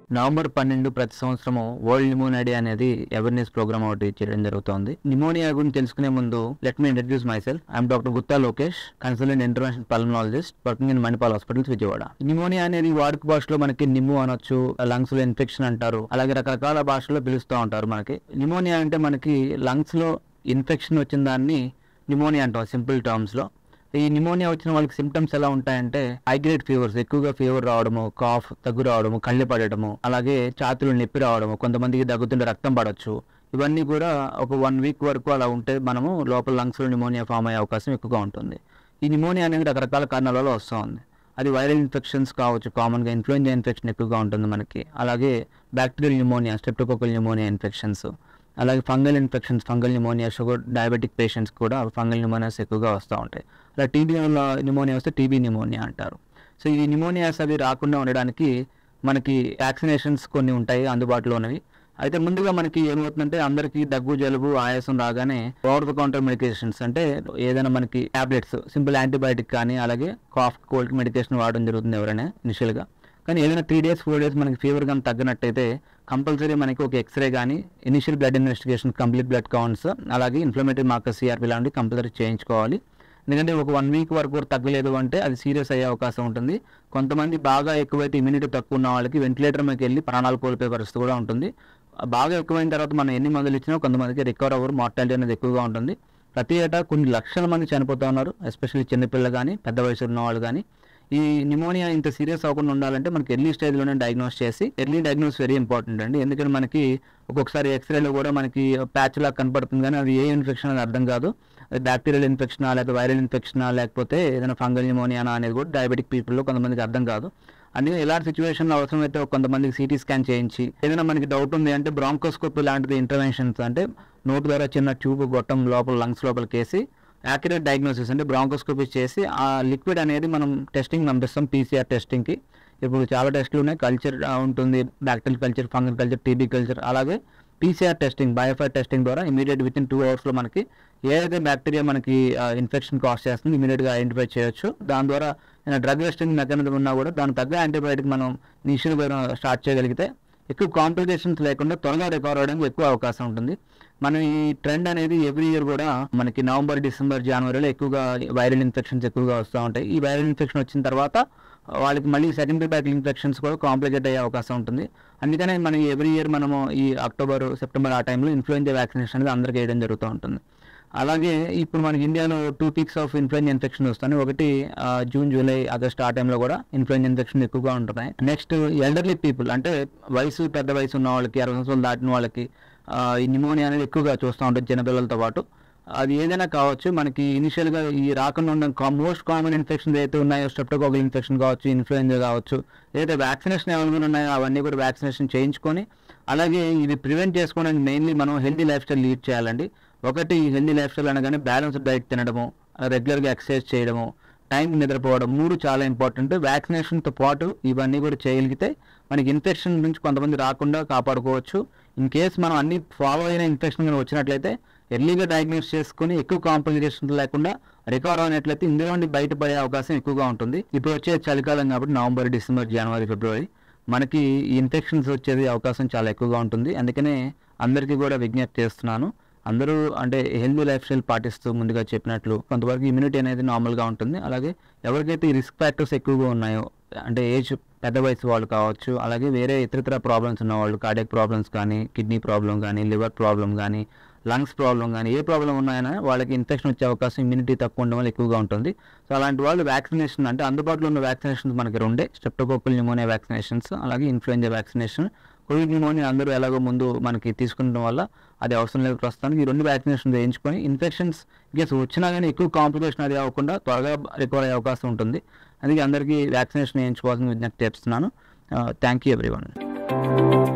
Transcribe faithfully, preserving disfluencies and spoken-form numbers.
November పన్నెండు ప్రతి సంవత్సరము వరల్డ్ న్యూమోనియా డే అనేది అవేర్నెస్ ప్రోగ్రామ్ ఒకటి చేయడం జరుగుతుంది. న్యూమోనియా గురించి తెలుసుకునే ముందు let me introduce myself. I'm doctor Gutta Lokesh, consultant interventional pulmonologist working in Manipal hospital Vijayawada. Pneumonia అనేది వాడుక భాషలో మనకి నిమ్ము అనొచ్చు, లంగ్స్ లో ఇన్ఫెక్షన్ అంటారు, అలాగే రకరకాల భాషల్లో పిలుస్తూ ఉంటారు. మనకి న్యూమోనియా అంటే మనకి లంగ్స్ లో ఇన్ఫెక్షన్ వచ్చిన దాన్ని న్యూమోనియా అంటాం సింపుల్ టర్మ్స్ లో. ఈ న్యూమోనియా వచ్చిన వాళ్ళకి సిమ్టమ్స్ ఎలా ఉంటాయంటే హై గ్రేడ్ ఫీవర్స్, ఎక్కువగా ఫీవర్ రావడము, కాఫ్ దగ్గు రావడము, కళ్ళు పడటము, అలాగే ఛాతీలో నొప్పి రావడము, కొంతమందికి దగ్గుతుంటే రక్తం పడవచ్చు. ఇవన్నీ కూడా ఒక వన్ వీక్ వరకు అలా ఉంటే మనము లోపల లంగ్స్ లో న్యూమోనియా ఫామ్ అయ్యే అవకాశం ఎక్కువగా ఉంటుంది. ఈ న్యూమోనియా అనేది రకరకాల కారణాల వల్ల వస్తూ ఉంది. అది వైరల్ ఇన్ఫెక్షన్స్ కావచ్చు, కామన్గా ఇన్ఫ్లుయెంజా ఇన్ఫెక్షన్ ఎక్కువగా ఉంటుంది మనకి, అలాగే bacterial pneumonia, streptococcal pneumonia infections, అలాగే fungal infections, fungal pneumonia, sugar diabetic patients కూడా ఫంగల్ న్యూమోనియాస్ ఎక్కువగా వస్తూ ఉంటాయి. అలా టీబీ న్యూమోనియా వస్తే టీబీ న్యూమోనియా అంటారు. సో ఈ న్యూమోనియాస్ అవి రాకుండా ఉండడానికి మనకి వ్యాక్సినేషన్స్ కొన్ని ఉంటాయి అందుబాటులో ఉన్నవి. అయితే ముందుగా మనకి ఏమవుతుందంటే అందరికీ దగ్గు, జలుబు, ఆయాసం రాగానే ఓవర్ ద కౌంటర్ మెడికేషన్స్ అంటే ఏదైనా మనకి టాబ్లెట్స్, సింపుల్ యాంటీబయాటిక్ కానీ అలాగే కాఫ్ కోల్డ్ మెడికేషన్ వాడడం జరుగుతుంది ఎవరైనా ఇనిషియల్గా. కానీ ఏదైనా త్రీ డేస్ ఫోర్ డేస్ మనకి ఫీవర్ కానీ తగ్గినట్టయితే కంపల్సరీ మనకి ఒక ఎక్స్రే కానీ initial blood investigation, complete blood counts, అలాగే ఇన్ఫ్లమేటరీ మార్కర్ సిఆర్పి లాంటివి కంపల్సరీ చేయించుకోవాలి. ఎందుకంటే ఒక వన్ వీక్ వరకు తగ్గలేదు అంటే అది సీరియస్ అయ్యే అవకాశం ఉంటుంది. కొంతమంది బాగా ఎక్కువైతే ఇమ్యూనిటీ తక్కువ ఉన్న వాళ్ళకి వెంటిలేటర్ మీదకి వెళ్ళి ప్రాణాలు కోల్పోయే పరిస్థితి కూడా ఉంటుంది. బాగా ఎక్కువైన తర్వాత మనం ఎన్ని మందులు ఇచ్చినా కొంతమందికి రికవర్ అవ్వరు, మార్టాలిటీ అనేది ఎక్కువగా ఉంటుంది. ప్రతి ఏటా కొన్ని లక్షల మంది చనిపోతూ ఉన్నారు, ఎస్పెషల్లీ చిన్నపిల్లలు కానీ పెద్ద వయసు ఉన్న వాళ్ళు కానీ. ఈ న్యూమోనియా ఇంత సీరియస్ అవ్వకుండా ఉండాలంటే మనకి ఎర్లీ స్టేజ్లోనే డయాగ్నోస్ చేసి, ఎర్లీ డయాగ్నోస్ వెరీ ఇంపార్టెంట్ అండి. ఎందుకంటే మనకి ఒక్కొక్కసారి ఎక్స్రేలో కూడా మనకి ప్యాచ్ లాగా కనపడుతుంది కానీ అది ఏ ఇన్ఫెక్షన్ అని అర్థం కాదు. బ్యాక్టీరియల్ ఇన్ఫెక్షనా లేకపోతే వైరల్ ఇన్ఫెక్షనా లేకపోతే ఏదైనా ఫంగల్ న్యూమోనియానా అనేది కూడా డయాబెటిక్ పీపుల్లో కొంతమందికి అర్థం కాదు. అందుకే ఇలాంటి సిచ్యువేషన్లో అవసరమైతే కొంతమందికి సిటీ స్కాన్ చేయించి, ఏదైనా మనకి డౌట్ ఉంది అంటే బ్రాంకోస్కోపీ లాంటిది ఇంటర్వెన్షన్స్ అంటే నోటు ద్వారా చిన్న ట్యూబ్ గొట్టం లోపల లంగ్స్ లోపలికి వేసి యాక్యురేట్ డయాగ్నోసిస్ అంటే బ్రాంకోస్కోపీ చేసి ఆ లిక్విడ్ అనేది మనం టెస్టింగ్ పంపిస్తాం పీసీఆర్ టెస్టింగ్కి. ఇప్పుడు చాలా టెస్టులు ఉన్నాయి, కల్చర్ ఉంటుంది, bacterial culture, fungal culture, TB culture, అలాగే పీసీఆర్ టెస్టింగ్, బయోఫైర్ టెస్టింగ్ ద్వారా ఇమీడియట్ విత్ ఇన్ టూ అవర్స్లో మనకి ఏదైతే బ్యాక్టీరియా మనకి ఇన్ఫెక్షన్ కాజ్ చేస్తుంది ఇమీడియట్గా ఐడెంటిఫై చేయొచ్చు. దాని ద్వారా డ్రగ్ రెస్టింగ్ మెకానిజం ఉన్నా కూడా దాని తగ్గ యాంటీబయాటిక్ మనం ఇనిషియల్గా స్టార్ట్ చేయగలిగితే ఎక్కువ కాంప్లికేషన్స్ లేకుండా త్వరగా రికవర్ అవడానికి ఎక్కువ అవకాశం ఉంటుంది. మనం ఈ ట్రెండ్ అనేది ఎవ్రీ ఇయర్ కూడా మనకి నవంబర్, డిసెంబర్, జనవరిలో ఎక్కువగా వైరల్ ఇన్ఫెక్షన్స్ ఎక్కువగా వస్తూ ఉంటాయి. ఈ వైరల్ ఇన్ఫెక్షన్ వచ్చిన తర్వాత వాళ్ళకి మళ్ళీ సెకండరీ బ్యాక్టీరియల్ ఇన్ఫెక్షన్స్ కూడా కాంప్లికేట్ అయ్యే అవకాశం ఉంటుంది. అందుకనే మనం ఎవ్రీ ఇయర్ మనము ఈ అక్టోబర్, సెప్టెంబర్ ఆ టైంలో ఇన్ఫ్లుయెంజా వ్యాక్సినేషన్ అనేది అందరికీ వేయడం జరుగుతూ ఉంటుంది. అలాగే ఇప్పుడు మనకి ఇండియాలో two peaks of influenza infection వస్తాయి. ఒకటి జూన్, జూలై, ఆగస్ట్ ఆ టైంలో కూడా ఇన్ఫ్లుయెంజా ఇన్ఫెక్షన్ ఎక్కువగా ఉంటున్నాయి. నెక్స్ట్ ఎల్డర్లీ పీపుల్ అంటే వయసు పెద్ద వయసు ఉన్న వాళ్ళకి, అరవై సంవత్సరాలు దాటిన వాళ్ళకి ఈ న్యూమోనియా అనేది ఎక్కువగా చూస్తూ ఉంటుంది చిన్నపిల్లలతో పాటు. అది ఏదైనా కావచ్చు. మనకి ఇనిషియల్గా ఈ రాకుండా ఉన్న మోస్ట్ కామన్ ఇన్ఫెక్షన్స్ ఏదైతే ఉన్నాయో స్ట్రెప్టోకోకల్ ఇన్ఫెక్షన్ కావచ్చు, ఇన్ఫ్లుయెంజా కావచ్చు, ఏదైతే వ్యాక్సినేషన్ అవైలబుల్ ఉన్నాయో అవన్నీ కూడా వ్యాక్సినేషన్ చేయించుకొని, అలాగే ఇది ప్రివెంట్ చేసుకోవడానికి మెయిన్లీ మనం హెల్దీ లైఫ్ స్టైల్ లీడ్ చేయాలండి. ఒకటి హెల్దీ లైఫ్ స్టైల్ అనగానే బ్యాలెన్స్డ్ డైట్ తినడము, రెగ్యులర్గా ఎక్సర్సైజ్ చేయడము, టైంకి నిద్రపోవడం, మూడు చాలా ఇంపార్టెంట్. వ్యాక్సినేషన్తో పాటు ఇవన్నీ కూడా చేయగలిగితే మనకి ఇన్ఫెక్షన్ నుంచి కొంతమంది రాకుండా కాపాడుకోవచ్చు. ఇన్ కేస్ మనం అన్ని ఫాలో అయిన ఇన్ఫెక్షన్ కానీ వచ్చినట్లయితే ఎర్లీగా డయాగ్నోస్ చేసుకుని ఎక్కువ కాంప్లికేషన్స్ లేకుండా రికవర్ అయినట్లయితే ఇందులో నుండి బయటపడే అవకాశం ఎక్కువగా ఉంటుంది. ఇప్పుడు వచ్చే చలికాలం కాబట్టి నవంబర్, డిసెంబర్, జనవరి, ఫిబ్రవరి మనకి ఈ ఇన్ఫెక్షన్స్ వచ్చేది అవకాశం చాలా ఎక్కువగా ఉంటుంది. అందుకనే అందరికీ కూడా విజ్ఞప్తి చేస్తున్నాను, అందరూ అంటే హెల్దీ లైఫ్ స్టైల్ పాటిస్తూ ముందుగా చెప్పినట్లు కొంతవరకు ఇమ్యూనిటీ అనేది నార్మల్గా ఉంటుంది. అలాగే ఎవరికైతే ఈ రిస్క్ ఫ్యాక్టర్స్ ఎక్కువగా ఉన్నాయో అంటే ఏజ్ పెద్ద వయసు వాళ్ళు కావచ్చు, అలాగే వేరే ఇతరితర ప్రాబ్లమ్స్ ఉన్న వాళ్ళు, కార్డియాక్ ప్రాబ్లమ్స్ కానీ, కిడ్నీ ప్రాబ్లం కానీ, లివర్ ప్రాబ్లం కానీ, లంగ్స్ ప్రాబ్లం కానీ, ఏ ప్రాబ్లం ఉన్నాయన్నా వాళ్ళకి ఇన్ఫెక్షన్ వచ్చే అవకాశం ఇమ్యూనిటీ తక్కువ ఉండడం వల్ల ఎక్కువగా ఉంటుంది. సో అలాంటి వాళ్ళు వ్యాక్సినేషన్ అంటే అందుబాటులో ఉన్న వ్యాక్సినేషన్స్ మనకి రెండే, స్ట్రెప్టోకోకల్ న్యూమోనియా వ్యాక్సినేషన్స్, అలాగే ఇన్ఫ్లుయెంజా వ్యాక్సినేషన్. కోవిడ్ న్యూమోనియా అందరూ ఎలాగో ముందు మనకి తీసుకుంటం వల్ల అది అవసరం లేదు ప్రస్తుతానికి. ఈ రెండు వ్యాక్సినేషన్ వేయించుకొని ఇన్ఫెక్షన్స్ కేసు వచ్చినా కానీ ఎక్కువ కాంప్లికేషన్ అది అవ్వకుండా త్వరగా రికవర్ అయ్యే అవకాశం ఉంటుంది. అందుకే అందరికీ వ్యాక్సినేషన్ వేయించుకోవాల్సిన విజ్ఞప్తి చేస్తున్నాను. Thank you everyone.